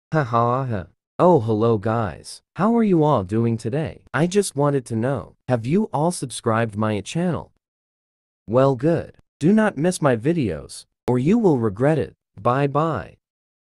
Ha ha ha. Oh, hello guys. How are you all doing today? I just wanted to know, have you all subscribed my channel? Well, good. Do not miss my videos, or you will regret it. Bye bye.